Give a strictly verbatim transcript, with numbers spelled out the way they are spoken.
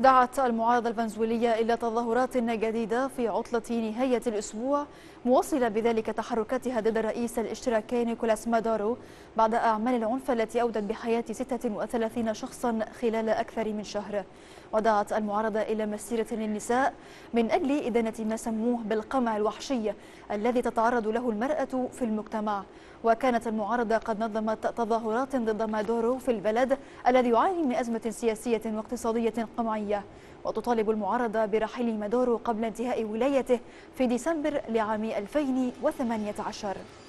دعت المعارضة الفنزويلية إلى تظاهرات جديدة في عطلة نهاية الأسبوع، موصلة بذلك تحركاتها ضد الرئيس الاشتراكي نيكولاس مادورو بعد أعمال العنف التي أودت بحياة ستة وثلاثين شخصا خلال أكثر من شهر. ودعت المعارضة إلى مسيرة للنساء من أجل إدانة ما سموه بالقمع الوحشي الذي تتعرض له المرأة في المجتمع. وكانت المعارضة قد نظمت تظاهرات ضد مادورو في البلد الذي يعاني من أزمة سياسية واقتصادية قمعية، وتطالب المعارضة برحيل مادورو قبل انتهاء ولايته في ديسمبر لعام ألفين وثمانية عشر.